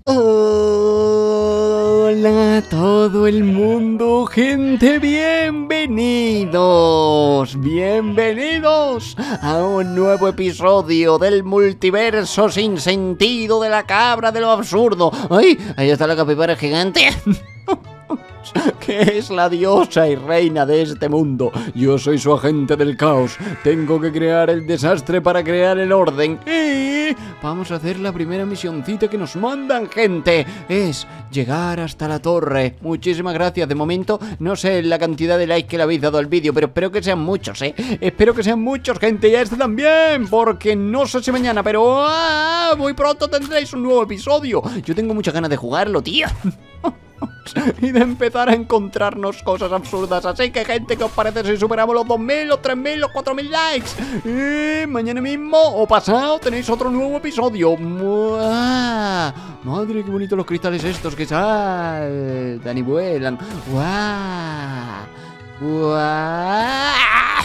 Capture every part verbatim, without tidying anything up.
Hola a todo el mundo, gente, bienvenidos, bienvenidos a un nuevo episodio del multiverso sin sentido de la cabra de lo absurdo. ¡Ay! Ahí está la capibara gigante. Que es la diosa y reina de este mundo. Yo soy su agente del caos. Tengo que crear el desastre para crear el orden. Y vamos a hacer la primera misioncita que nos mandan, gente. Es llegar hasta la torre. Muchísimas gracias. De momento no sé la cantidad de likes que le habéis dado al vídeo, pero espero que sean muchos, eh Espero que sean muchos, gente. Y a este también, porque no sé si mañana, pero ¡ah! Muy pronto tendréis un nuevo episodio. Yo tengo muchas ganas de jugarlo, tío. Y de empezar a encontrarnos cosas absurdas. Así que, gente, ¿qué os parece si superamos los dos mil, los tres mil, los cuatro mil likes? Y mañana mismo o pasado tenéis otro nuevo episodio. ¡Mua! Madre, qué bonitos los cristales estos que saltan y vuelan. ¡Guau! ¡Guau!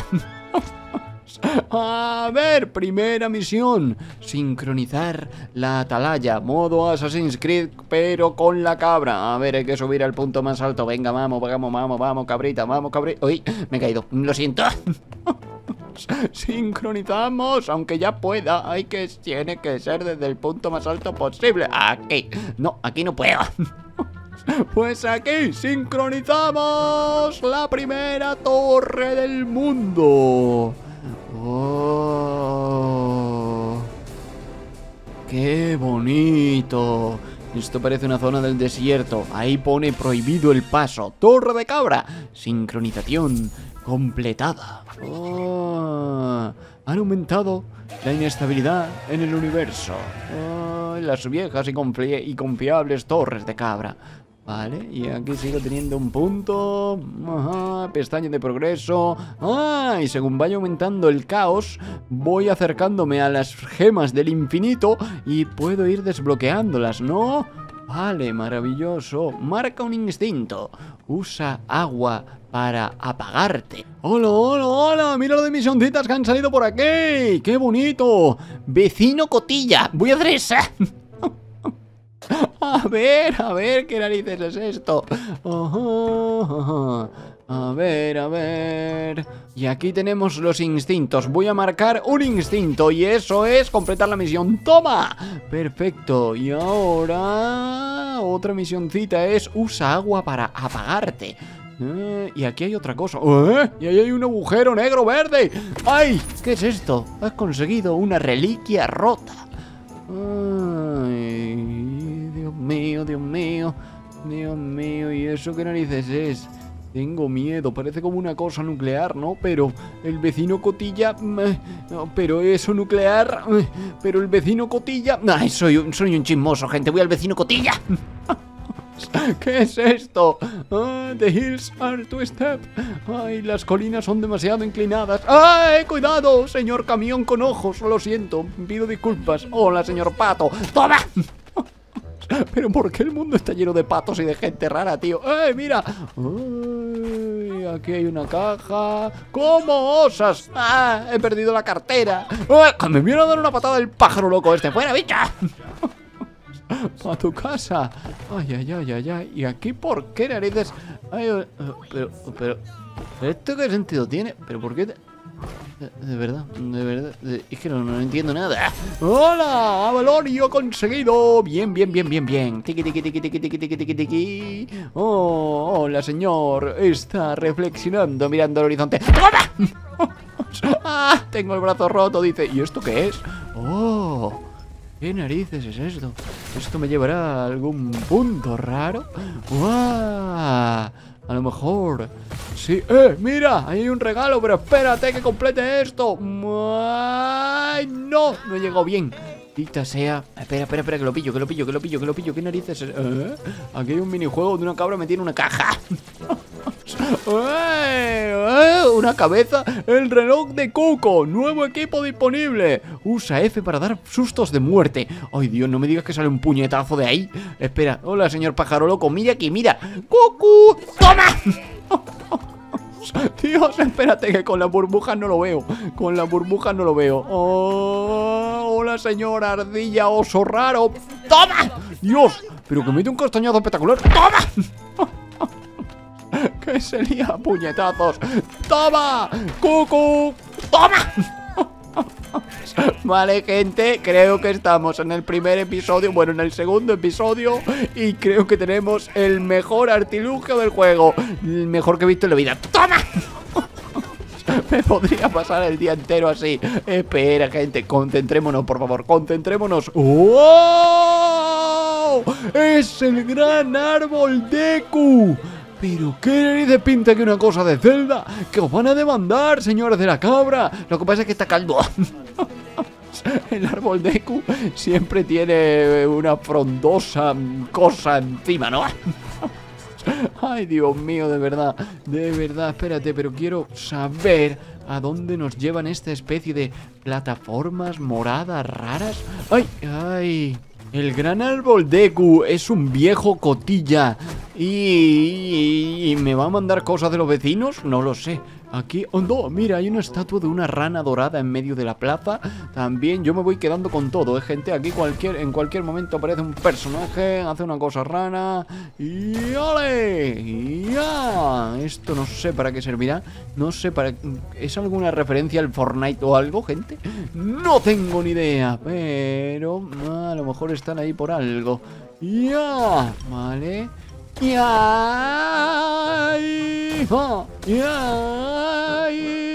A ver, primera misión: sincronizar la atalaya, modo Assassin's Creed, pero con la cabra. A ver, hay que subir al punto más alto. Venga, vamos, vamos, vamos, vamos, cabrita, vamos, cabrita. Uy, me he caído, lo siento. Sincronizamos, aunque ya pueda. Hay que, tiene que ser desde el punto más alto posible. Aquí, no, aquí no puedo. Pues aquí sincronizamos la primera torre del mundo. ¡Oh! ¡Qué bonito! Esto parece una zona del desierto. Ahí pone prohibido el paso. Torre de cabra. Sincronización completada. ¡Oh! Han aumentado la inestabilidad en el universo. ¡Oh! Las viejas y, y confiables torres de cabra. Vale, y aquí sigo teniendo un punto. Ajá, pestaña de progreso. Ah, y según vaya aumentando el caos, voy acercándome a las gemas del infinito y puedo ir desbloqueándolas, ¿no? Vale, maravilloso. Marca un instinto. Usa agua para apagarte. ¡Hola, hola, hola! ¡Mira lo de misioncitas que han salido por aquí! ¡Qué bonito! Vecino Cotilla. Voy a hacer esa. A ver, a ver, ¿qué narices es esto? Ajá, ajá. A ver, a ver. Y aquí tenemos los instintos. Voy a marcar un instinto y eso es completar la misión. ¡Toma! Perfecto. Y ahora otra misioncita es usa agua para apagarte. Eh, y aquí hay otra cosa. ¿Eh? Y ahí hay un agujero negro verde. ¡Ay! ¿Qué es esto? Has conseguido una reliquia rota. Ay, Dios mío, Dios mío, Dios mío, ¿y eso qué narices es? Tengo miedo, parece como una cosa nuclear, ¿no? Pero el vecino Cotilla... No, pero eso nuclear... Pero el vecino Cotilla... Ay, soy un, soy un chismoso, gente, voy al vecino Cotilla. ¿Qué es esto? Ah, the hills are too steep. Ay, las colinas son demasiado inclinadas. ¡Ay, cuidado, señor camión con ojos! Lo siento, pido disculpas. Hola, señor pato. ¡Toma! Pero ¿por qué el mundo está lleno de patos y de gente rara, tío? ¡Eh, mira! Ay, aquí hay una caja. ¿Cómo osas? ¡Ah, he perdido la cartera! ¡Ay, me viene a dar una patada el pájaro loco este! ¡Fuera, bicha! A tu casa. Ay, ay, ay, ay, ay. ¿Y aquí por qué narices? Ay, uh, pero, pero, pero ¿esto qué sentido tiene? ¿Pero por qué te... de, de verdad, de verdad de, es que no, no entiendo nada. ¡Hola! ¡Avalorio conseguido! Bien, bien, bien, bien, bien. Tiki, tiki, tiki, tiki, tiki, tiki, tiki, tiki. Oh, hola, señor. Está reflexionando mirando al horizonte. ¡Toma! ¡Ah! Tengo el brazo roto, dice. ¿Y esto qué es? ¡Oh! ¿Qué narices es esto? ¿Esto me llevará a algún punto raro? ¡Guau! A lo mejor... Sí, ¡eh! ¡Mira! Ahí hay un regalo, pero espérate que complete esto. ¡Ay! ¡No! No llegó bien. Dita sea... Espera, espera, espera, que lo pillo, que lo pillo, que lo pillo, que lo pillo. ¿Qué narices es? ¿Eh? Aquí hay un minijuego de una cabra metida en una caja. ¡Eh! ¡Eh! ¡Una cabeza! ¡El reloj de Cuco! ¡Nuevo equipo disponible! Usa F para dar sustos de muerte. ¡Ay, Dios! No me digas que sale un puñetazo de ahí. Espera. Hola, señor pájaro loco. Mira aquí, mira. ¡Cucu! ¡Toma! Dios, espérate que con las burbujas no lo veo. Con las burbujas no lo veo. Oh, hola, señor ardilla oso raro. ¡Toma! Dios, pero que mete un castañazo espectacular. ¡Toma! Que se lía a puñetazos. ¡Toma! ¡Cucu! ¡Toma! Vale, gente, creo que estamos en el primer episodio, bueno, en el segundo episodio, y creo que tenemos el mejor artilugio del juego, el mejor que he visto en la vida. ¡Toma! Me podría pasar el día entero así. Espera, gente, concentrémonos, por favor, concentrémonos. ¡Wow! ¡Es el gran árbol Deku! Pero qué narices pinta que una cosa de Zelda, que os van a demandar, señores de la cabra. Lo que pasa es que está caldo. El árbol Deku siempre tiene una frondosa cosa encima, ¿no? Ay, Dios mío, de verdad, de verdad, espérate, pero quiero saber a dónde nos llevan esta especie de plataformas moradas raras. Ay, ay... El gran árbol Deku es un viejo cotilla y, y, y me va a mandar cosas de los vecinos, no lo sé. Aquí, oh no, mira, hay una estatua de una rana dorada en medio de la plaza. También yo me voy quedando con todo, ¿eh, gente? Aquí cualquier, en cualquier momento aparece un personaje, hace una cosa rana y ¡ole! Y ¡ya! Esto no sé para qué servirá. No sé para... ¿Es alguna referencia al Fortnite o algo, gente? No tengo ni idea, pero a lo mejor están ahí por algo. ¡Ya! Vale... ¡Ya! ¡Ya! ¡Ya!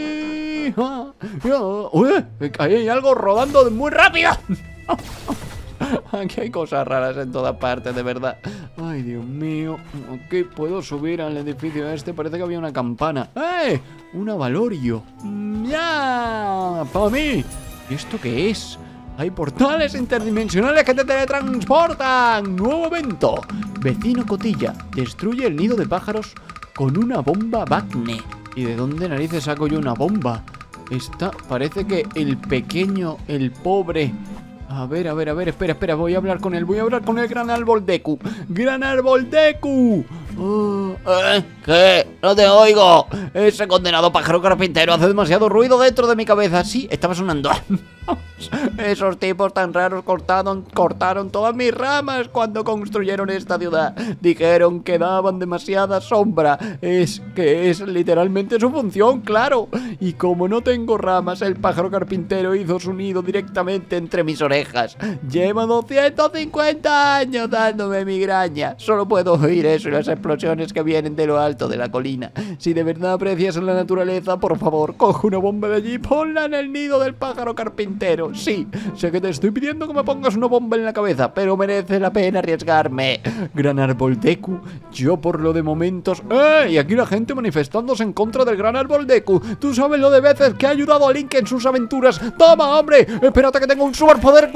¡Ya! ¡Uy! Ahí hay algo rodando muy rápido. Aquí hay cosas raras en todas partes, de verdad. Ay, Dios mío. Ok, puedo subir al edificio este. Parece que había una campana. ¡Eh! Un avalorio. ¡Ya! ¡Para mí! ¿Y esto qué es? Hay portales interdimensionales que te teletransportan. Nuevo evento. Vecino Cotilla destruye el nido de pájaros con una bomba Bagne. ¿Y de dónde narices saco yo una bomba? Esta parece que el pequeño, el pobre... A ver, a ver, a ver, espera, espera, voy a hablar con él, voy a hablar con el gran árbol Deku. ¡Gran árbol Deku! Oh, ¿eh? ¿Qué? No te oigo. Ese condenado pájaro carpintero hace demasiado ruido dentro de mi cabeza. Sí, estaba sonando. Esos tipos tan raros cortaron, cortaron todas mis ramas cuando construyeron esta ciudad. Dijeron que daban demasiada sombra. Es que es literalmente su función, claro. Y como no tengo ramas, el pájaro carpintero hizo su nido directamente entre mis orejas. Lleva doscientos cincuenta años dándome migraña. Solo puedo oír eso y las explosiones que vienen de lo alto de la colina. Si de verdad aprecias la naturaleza, por favor, coge una bomba de allí y ponla en el nido del pájaro carpintero. Sí, sé que te estoy pidiendo que me pongas una bomba en la cabeza, pero merece la pena arriesgarme. Gran árbol Deku, yo por lo de momentos... ¡Eh! Y aquí la gente manifestándose en contra del gran árbol Deku. Tú sabes lo de veces que ha ayudado a Link en sus aventuras. ¡Toma, hombre! Espérate que tengo un superpoder.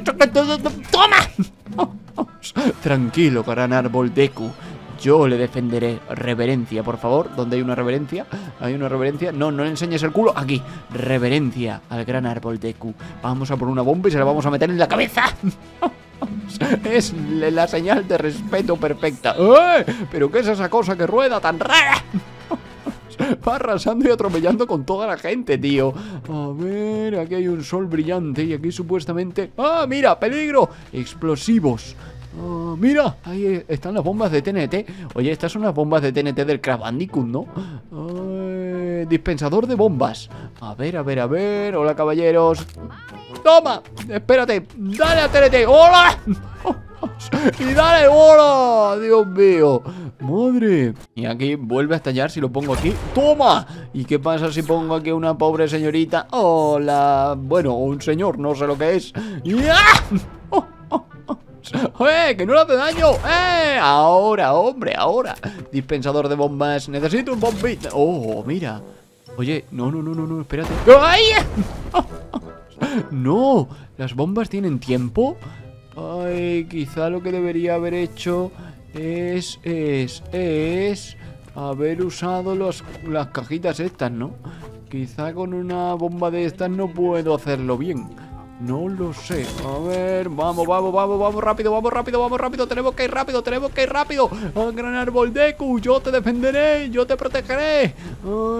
¡Toma! Tranquilo, gran árbol Deku. Yo le defenderé. Reverencia, por favor. ¿Dónde hay una reverencia? ¿Hay una reverencia? No, no le enseñes el culo. Aquí. Reverencia al gran árbol Deku. Vamos a por una bomba y se la vamos a meter en la cabeza. Es la señal de respeto perfecta. ¡Eh! ¿Pero qué es esa cosa que rueda tan rara? Va arrasando y atropellando con toda la gente, tío. A ver, aquí hay un sol brillante y aquí supuestamente... ¡Ah, mira! ¡Peligro! Explosivos. Oh, mira, ahí están las bombas de T N T. Oye, estas son las bombas de T N T del Crash Bandicoot, ¿no? Ay, dispensador de bombas. A ver, a ver, a ver. Hola, caballeros. ¡Toma! Espérate. ¡Dale a T N T! ¡Hola! ¡Y dale bola! ¡Dios mío! ¡Madre! Y aquí vuelve a estallar si lo pongo aquí. ¡Toma! ¿Y qué pasa si pongo aquí a una pobre señorita? ¡Hola! Bueno, un señor, no sé lo que es. ¡Ya! ¡Eh! ¡Que no le hace daño! ¡Eh! Ahora, hombre, ahora. Dispensador de bombas. Necesito un bombito. ¡Oh, mira! Oye, no, no, no, no, no, espérate. ¡Ay! ¡No! ¿Las bombas tienen tiempo? Ay, quizá lo que debería haber hecho es, es, es haber usado los, las cajitas estas, ¿no? Quizá con una bomba de estas no puedo hacerlo bien. No lo sé. A ver, vamos, vamos, vamos, vamos rápido, vamos rápido, vamos rápido. Tenemos que ir rápido, tenemos que ir rápido. ¡Ah, gran árbol Deku! Yo te defenderé, yo te protegeré.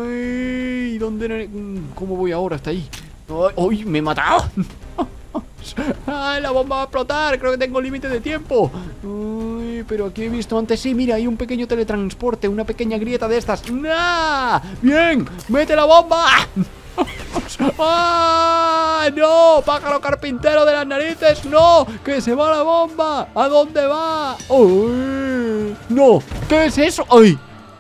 Ay, ¿dónde? ¿Cómo voy ahora hasta ahí? ¡Ay, me he matado! ¡Ay, la bomba va a explotar! Creo que tengo límite de tiempo. Uy, pero aquí he visto antes. Sí, mira, hay un pequeño teletransporte, una pequeña grieta de estas. ¡Ah! ¡Bien! ¡Mete la bomba! ¡Ah! ¡No! ¡Pájaro carpintero de las narices! ¡No! ¡Que se va la bomba! ¿A dónde va? ¡Uy! ¡No! ¿Qué es eso? ¡Ay!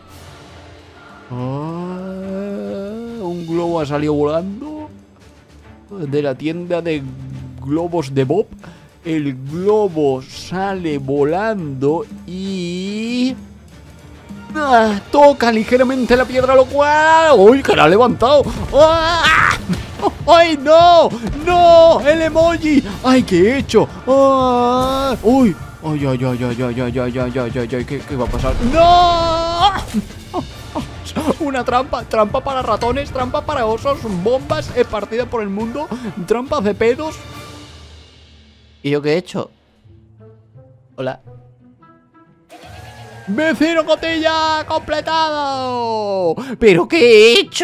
Ah, un globo ha salido volando de la tienda de globos de Bob. El globo sale volando y... ¡Ah! Toca ligeramente la piedra, lo cual... ¡Uy, que la ha levantado! ¡Ah! ¡Ay, no! ¡No! ¡El emoji! ¡Ay, qué he hecho! ¡Ah! ¡Uy! ¡Ay, ay, ay, ay, ay, ay, ay, ay, ay, ay, ay! ¿Qué, qué va a pasar? ¡No! Una trampa, trampa para ratones, trampa para osos, bombas esparcidas por el mundo, trampas de pedos. ¿Y yo qué he hecho? Hola. ¡Vecino Cotilla! ¡Completado! ¿Pero qué he hecho?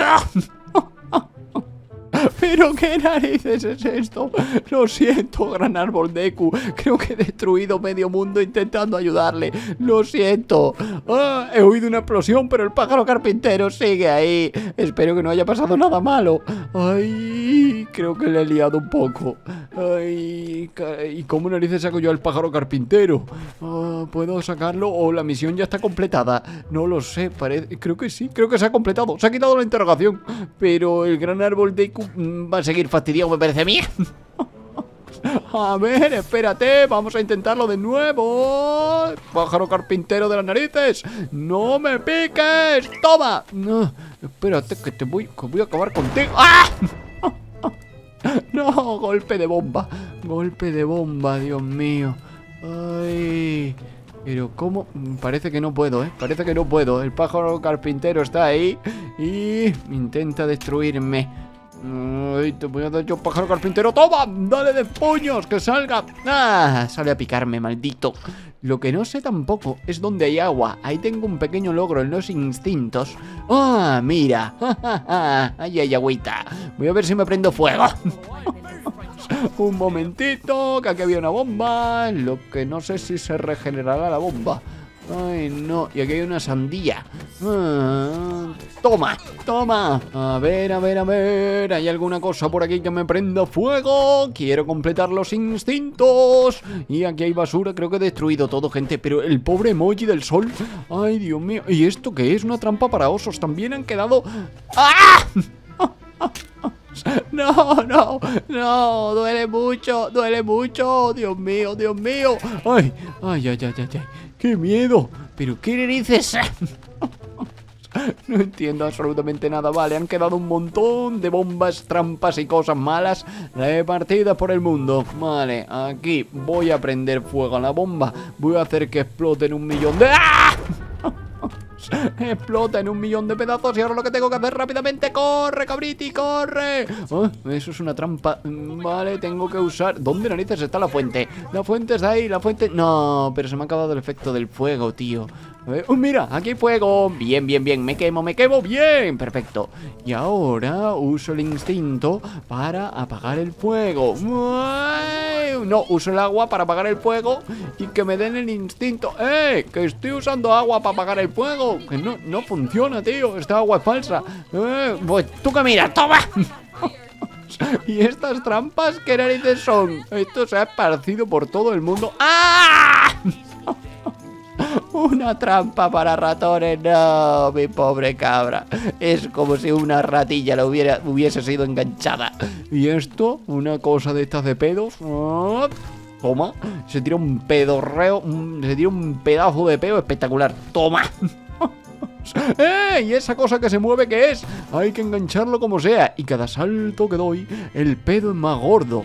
¿Pero qué narices es esto? Lo siento, gran árbol Deku. Creo que he destruido medio mundo intentando ayudarle. Lo siento. Ah, he oído una explosión, pero el pájaro carpintero sigue ahí. Espero que no haya pasado nada malo. Ay, creo que le he liado un poco. Ay, ¿y cómo narices saco yo al pájaro carpintero? Ah, ¿puedo sacarlo o la misión ya está completada? No lo sé, parece... creo que sí, creo que se ha completado. Se ha quitado la interrogación. Pero el gran árbol Deku va a seguir fastidiado, me parece a mí. A ver, espérate, vamos a intentarlo de nuevo. Pájaro carpintero de las narices, no me piques. Toma. No, espérate que te voy, que voy a acabar contigo. ¡Ah! No, golpe de bomba. Golpe de bomba, Dios mío. Ay, pero cómo, parece que no puedo, eh Parece que no puedo, el pájaro carpintero está ahí y intenta destruirme. Ay, te voy a dar yo, pájaro carpintero. ¡Toma! ¡Dale de puños! ¡Que salga! ¡Ah! Sale a picarme, maldito. Lo que no sé tampoco es dónde hay agua. Ahí tengo un pequeño logro en los instintos. ¡Ah! ¡Mira! ¡Ahí hay agüita! Voy a ver si me prendo fuego. Un momentito, que aquí había una bomba. Lo que no sé si se regenerará la bomba. Ay, no, y aquí hay una sandía. Ah, toma, toma. A ver, a ver, a ver. ¿Hay alguna cosa por aquí que me prenda fuego? Quiero completar los instintos. Y aquí hay basura, creo que he destruido todo, gente. Pero el pobre emoji del sol. Ay, Dios mío. ¿Y esto qué es? Una trampa para osos. También han quedado... ¡Ah! No, no, no, duele mucho, duele mucho. Dios mío, Dios mío. Ay, ay, ay, ay, ay, ay. ¡Qué miedo! ¿Pero qué narices? No entiendo absolutamente nada. Vale, han quedado un montón de bombas, trampas y cosas malas repartidas por el mundo. Vale, aquí voy a prender fuego a la bomba. Voy a hacer que exploten un millón de... ¡Ah! Explota en un millón de pedazos. Y ahora lo que tengo que hacer rápidamente... ¡Corre, cabriti, corre! Oh, eso es una trampa. Vale, tengo que usar... ¿Dónde narices está la fuente? La fuente está ahí, la fuente... No, pero se me ha acabado el efecto del fuego, tío. A ver... ¡Oh, mira! Aquí hay fuego. Bien, bien, bien. Me quemo, me quemo. Bien, perfecto. Y ahora uso el instinto para apagar el fuego. No, uso el agua para apagar el fuego y que me den el instinto. ¡Eh! Que estoy usando agua para apagar el fuego. Que no, no funciona, tío. Esta agua es falsa. Eh, pues tú que mira, toma. ¿Y estas trampas qué narices son? Esto se ha esparcido por todo el mundo. ¡Ah! Una trampa para ratones. No, mi pobre cabra. Es como si una ratilla la hubiera, hubiese sido enganchada. ¿Y esto? Una cosa de estas de pedos. Oh, toma. Se tira un pedorreo. Se tira un pedazo de pedo espectacular. Toma. ¡Eh! ¿Y esa cosa que se mueve qué es? Hay que engancharlo como sea. Y cada salto que doy, el pedo es más gordo.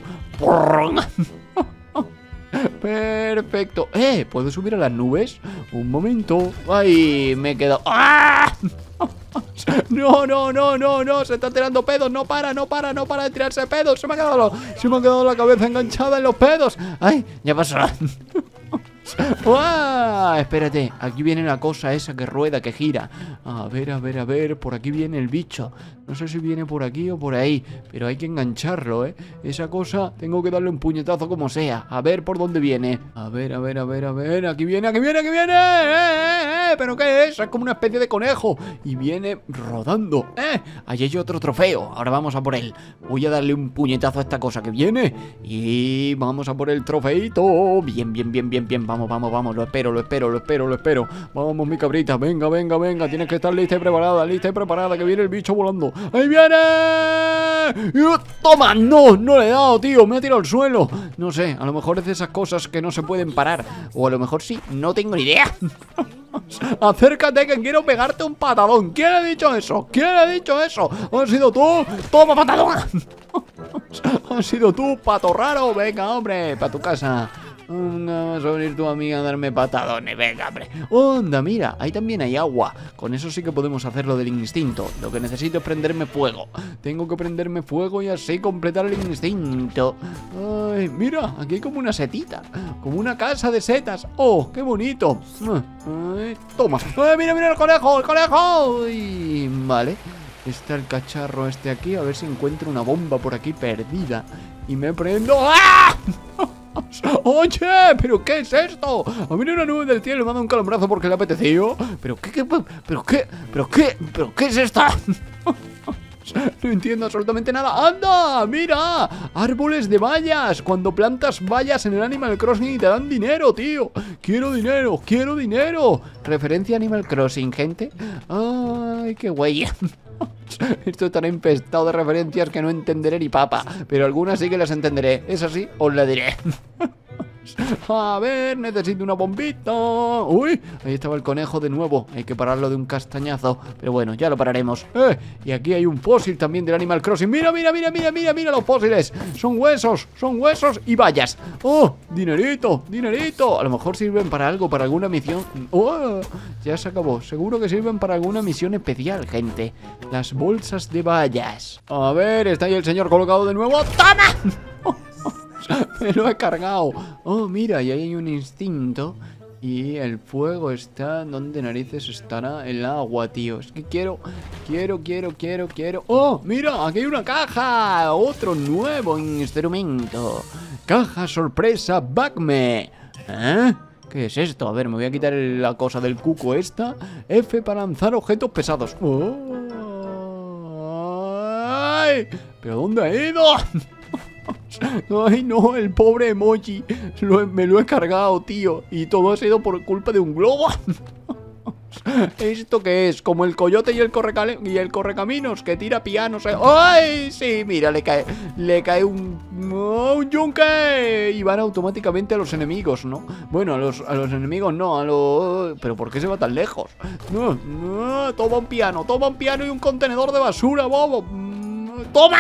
Perfecto. Eh, ¿puedo subir a las nubes? Un momento. Ay, me he quedado. ¡Ah! No, no, no, no, no. Se está tirando pedos. No para, no para, no para de tirarse pedos. Se me ha quedado, se me ha quedado la cabeza enganchada en los pedos. Ay, ya pasó. ¡Uah! Espérate, aquí viene la cosa esa que rueda, que gira. A ver, a ver, a ver, por aquí viene el bicho. No sé si viene por aquí o por ahí, pero hay que engancharlo, ¿eh? Esa cosa, tengo que darle un puñetazo como sea. A ver por dónde viene. A ver, a ver, a ver, a ver. Aquí viene, aquí viene, aquí viene. ¡Eh, eh, eh! ¿Pero qué es? Es como una especie de conejo. Y viene rodando. ¡Eh! Allí hay otro trofeo. Ahora vamos a por él. Voy a darle un puñetazo a esta cosa que viene. Y vamos a por el trofeito. Bien, bien, bien, bien, bien. Vamos, vamos, vamos. Lo espero, lo espero, lo espero, lo espero. Vamos, mi cabrita. Venga, venga, venga. Tienes que estar lista y preparada. Lista y preparada. Que viene el bicho volando. ¡Ahí viene! ¡Toma! ¡No! No le he dado, tío. Me ha tirado al suelo. No sé. A lo mejor es de esas cosas que no se pueden parar. O a lo mejor sí. No tengo ni idea. Acércate que quiero pegarte un patadón. ¿Quién ha dicho eso? ¿Quién ha dicho eso? ¿Has sido tú? ¡Toma, patadón! ¿Has sido tú, pato raro? Venga, hombre, para tu casa. Vamos a venir tu amiga a darme patadones. Venga, hombre. Onda, mira, ahí también hay agua. Con eso sí que podemos hacer lo del instinto. Lo que necesito es prenderme fuego. Tengo que prenderme fuego y así completar el instinto. Ay, mira, aquí hay como una setita. Como una casa de setas. ¡Oh, qué bonito! Ay, toma. Ay, mira, mira el conejo, el conejo. Ay, vale. Está el cacharro este aquí. A ver si encuentro una bomba por aquí perdida. Y me prendo. ¡Ah! Oye, ¿pero qué es esto? A mí una nube del cielo me ha dado un calambrazo porque le ha apetecido. ¿Pero qué, qué, pero qué, pero qué, pero qué es esta? No entiendo absolutamente nada. ¡Anda! ¡Mira! Árboles de vallas. Cuando plantas vallas en el Animal Crossing y te dan dinero, tío. Quiero dinero, quiero dinero. Referencia a Animal Crossing, gente. Ay, qué guay. Esto estará infestado de referencias que no entenderé ni papa. Pero algunas sí que las entenderé. Es así, os la diré. A ver, necesito una bombita. Uy, ahí estaba el conejo de nuevo. Hay que pararlo de un castañazo. Pero bueno, ya lo pararemos. eh, Y aquí hay un fósil también del Animal Crossing. Mira, mira, mira, mira, mira, mira los fósiles. Son huesos, son huesos y vallas. Oh, dinerito, dinerito. A lo mejor sirven para algo, para alguna misión. Oh, ya se acabó. Seguro que sirven para alguna misión especial, gente. Las bolsas de vallas. A ver, está ahí el señor colocado de nuevo. ¡Toma! Me lo he cargado. Oh, mira, y ahí hay un instinto. Y el fuego está... ¿Dónde narices estará el agua, tío? Es que quiero, quiero, quiero, quiero, quiero... ¡Oh, mira! Aquí hay una caja. Otro nuevo instrumento. Caja sorpresa Bacme. ¿Eh? ¿Qué es esto? A ver, me voy a quitar la cosa del cuco esta. F para lanzar objetos pesados. ¡Oh! ¡Ay! ¿Pero dónde ha ido? Ay, no, el pobre emoji. Lo, me lo he cargado, tío. Y todo ha sido por culpa de un globo. ¿Esto qué es? Como el coyote y el, correcale y el correcaminos que tira pianos. ¿eh? ¡Ay! Sí, mira, le cae Le cae un... Oh, un yunque. Y van automáticamente a los enemigos, ¿no? Bueno, a los, a los enemigos no, a los... ¿Pero por qué se va tan lejos? No, no, toma un piano, toma un piano y un contenedor de basura, bobo. ¡Toma!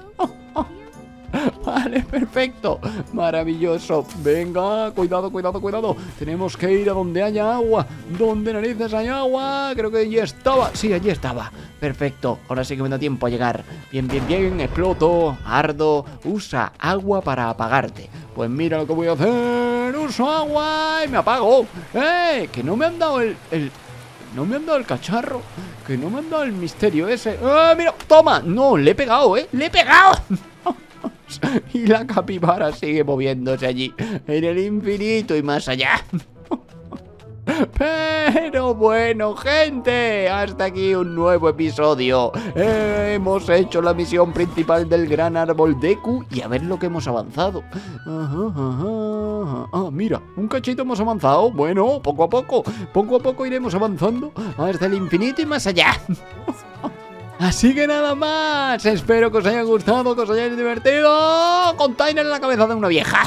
Vale, perfecto. Maravilloso. Venga, cuidado, cuidado, cuidado. Tenemos que ir a donde haya agua. ¿Dónde narices hay agua? Creo que allí estaba. Sí, allí estaba. Perfecto. Ahora sí que me da tiempo a llegar. Bien, bien, bien. Exploto. Ardo. Usa agua para apagarte. Pues mira lo que voy a hacer. Uso agua y me apago. ¡Eh! Que no me han dado el... el... No me han dado el cacharro. Que no me han dado el misterio ese. ¡Eh! Mira, toma. No, le he pegado, ¿eh? Le he pegado. Y la capibara sigue moviéndose allí, en el infinito y más allá. Pero bueno, gente, hasta aquí un nuevo episodio. eh, Hemos hecho la misión principal del gran árbol Deku. Y a ver lo que hemos avanzado. Ajá, ajá. Ah, mira, un cachito hemos avanzado. Bueno, poco a poco, poco a poco iremos avanzando hasta el infinito y más allá. Así que nada más, espero que os haya gustado, que os hayáis divertido. Container en la cabeza de una vieja.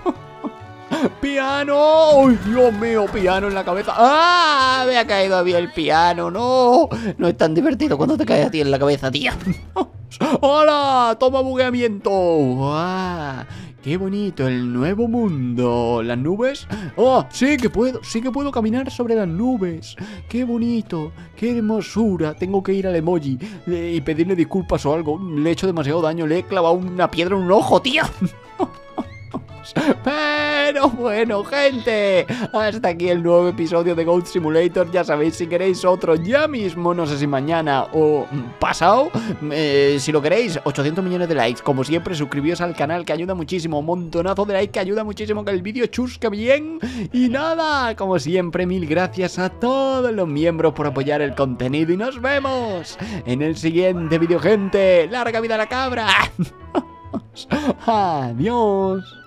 ¡Piano! ¡Uy, Dios mío! ¡Piano en la cabeza! ¡Ah! Me ha caído a mí el piano, ¡no! No es tan divertido cuando te cae a ti en la cabeza, tía. ¡Hola! ¡Toma bugueamiento! ¡Ah! ¡Qué bonito! El nuevo mundo. ¿Las nubes? ¡Oh! Sí que puedo, sí que puedo caminar sobre las nubes. ¡Qué bonito! ¡Qué hermosura! Tengo que ir al emoji eh, y pedirle disculpas o algo. Le he hecho demasiado daño. Le he clavado una piedra en un ojo, tío. Pero Bueno, bueno, gente, hasta aquí el nuevo episodio de Goat Simulator. Ya sabéis, si queréis otro ya mismo, no sé si mañana o pasado, eh, si lo queréis, ochocientos millones de likes. Como siempre, suscribíos al canal, que ayuda muchísimo. Un montonazo de like que ayuda muchísimo que el vídeo chusque bien. Y nada, como siempre, mil gracias a todos los miembros por apoyar el contenido. Y nos vemos en el siguiente vídeo, gente. ¡Larga vida a la cabra! Adiós.